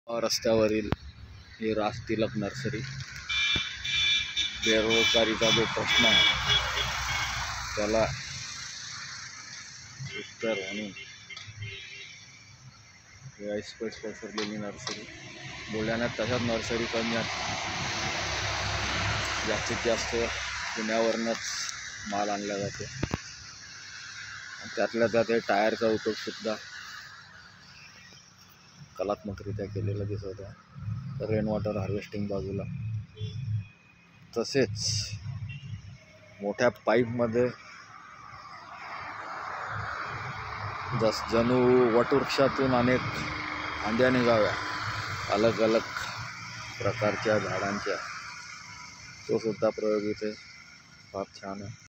रस्त्यावरील ही राज तिलक नर्सरी. बेरोजगारीचा जो प्रश्न आहे त्याला उत्तर म्हणून स्पेस पसरलेली नर्सरी. बुलढाण्यात तशाच नर्सरी कमी आहेत. जास्तीत जास्त पुण्यावरूनच माल आणला जातो. त्यातल्या त्यात टायरचा उद्योगसुद्धा कलात्मकरित्या केलेला दिसत आहे. रेन वॉटर हार्वेस्टिंग बाजूला, तसेच मोठ्या पाईपमध्ये जणू वटवृक्षातून अनेक फांद्या निघाव्या अलग अलग प्रकारच्या झाडांच्या. तो सुद्धा प्रयोग इथे फार छान आहे.